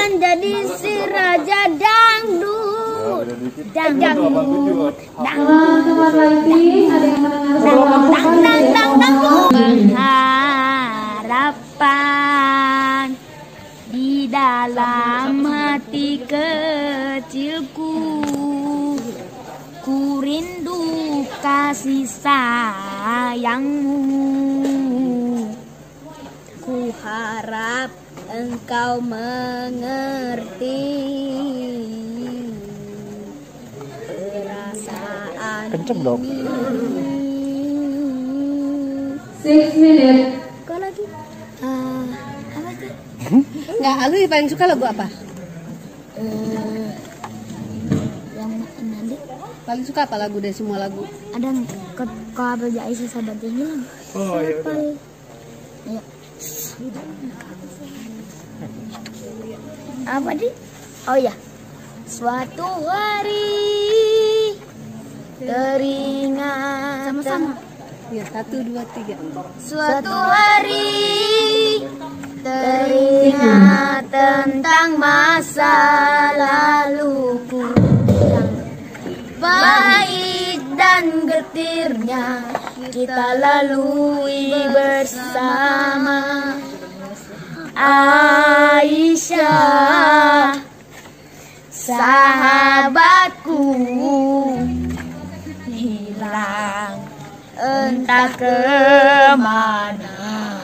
jadi si raja dangdut. Dangdut. Pengharapan di dalam hati kecilku, ku rindu kasih sayangmu. Ku harap engkau mengerti perasaan kenceng dong. 6 minutes. Kau lagi? Apa tuh? Nggak, lu paling suka lagu apa? Yang nanti Paling suka apa lagu dari semua lagu? ada kau abel Aisyah sahabat yang hilang. Oh iya. Ayo. Apa di? Oh ya. Suatu hari teringat. Sama-sama. Ya, 1, 2, 3. Suatu hari teringat tentang masa laluku, baik dan getirnya kita lalui bersama. Aisyah, sahabatku, hilang entah kemana.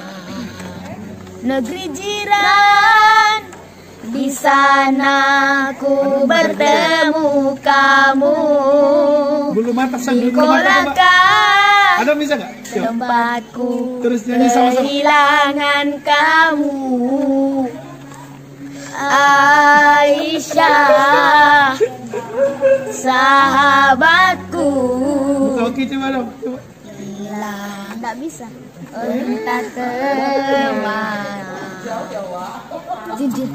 Negeri jiran, di sana ku bertemu kamu. Belum mata Di kolakan ada bisa nggak? tempatku Terus nyanyi sama-sama. kehilangan kamu. Aisyah, sahabatku, Oke, coba dong. Coba. hilang, nggak bisa, entah kemana. Jinjin,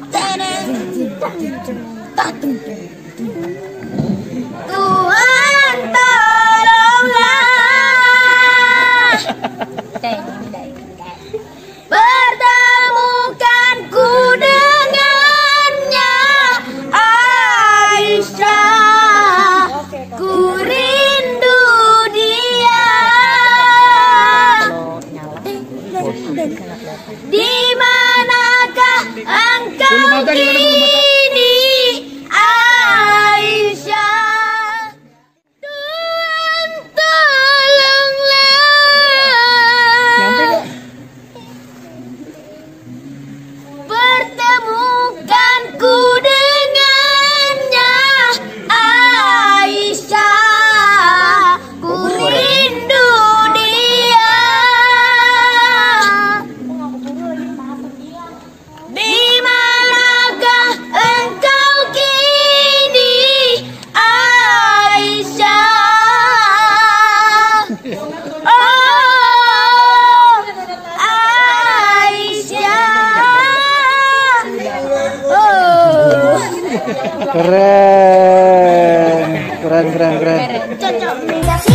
Tuhan tolonglah, pertemukanku dengannya. Aisyah, ku rindu dia. Di manakah engkau kini, Aisyah? Tuhan tolonglah, pertemukanku dengannya. Aisyah, ku rindu dia. Di manakah engkau kini, Aisyah? Oh, Aisyah. Oh, Keren. cocok.